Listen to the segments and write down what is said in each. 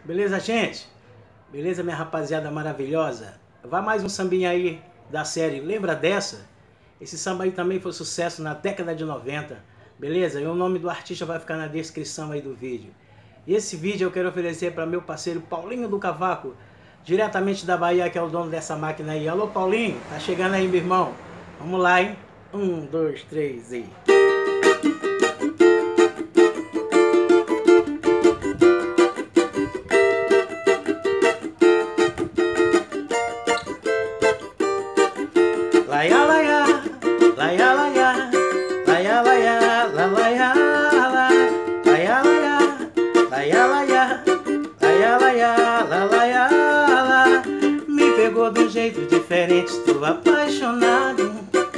Beleza, gente? Beleza, minha rapaziada maravilhosa? Vai mais um sambinha aí da série Lembra Dessa? Esse samba aí também foi sucesso na década de 90. Beleza? E o nome do artista vai ficar na descrição aí do vídeo. E esse vídeo eu quero oferecer para meu parceiro Paulinho do Cavaco, diretamente da Bahia, que é o dono dessa máquina aí. Alô, Paulinho, tá chegando aí, meu irmão. Vamos lá, hein? 1, 2, 3 e... Laia, laia, laia, laia, laia, laia, la, laia, la, laia, laia, laia, laia, laia, laia, la, laia, la. Me pegou de um jeito diferente, estou apaixonado.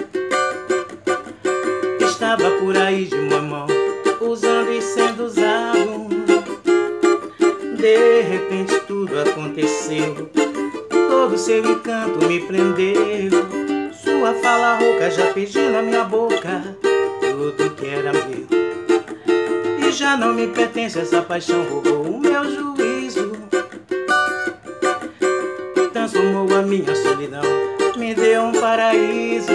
Estava por aí de mamão, usando e sendo usado. De repente tudo aconteceu, todo seu encanto me prendeu. Sua fala rouca já pediu na minha boca tudo que era meu. E já não me pertence, essa paixão roubou o meu juízo. Transformou a minha solidão, me deu um paraíso.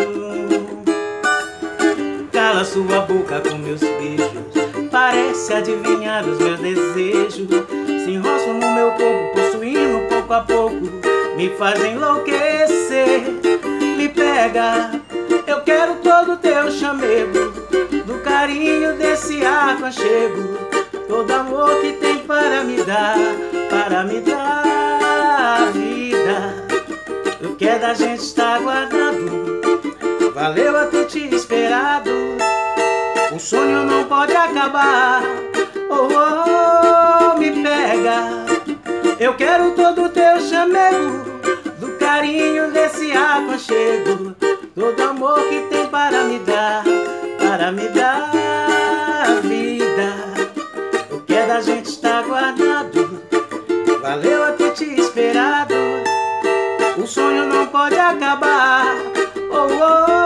Cala sua boca com meus beijos, parece adivinhar os meus desejos. Se enroscam no meu corpo, possuindo pouco a pouco, me faz enlouquecer. Me pega, eu quero todo o teu chamego, do carinho desse aconchego, todo amor que tem para me dar a vida. O que é da gente está guardado, valeu a ter te esperado. O sonho não pode acabar, oh, oh, oh, me pega. Eu quero todo o teu chamego, do carinho desse aconchego, todo amor que tem para me dar a vida. O que é da gente está guardado, valeu a ter te esperado. O sonho não pode acabar, oh, oh.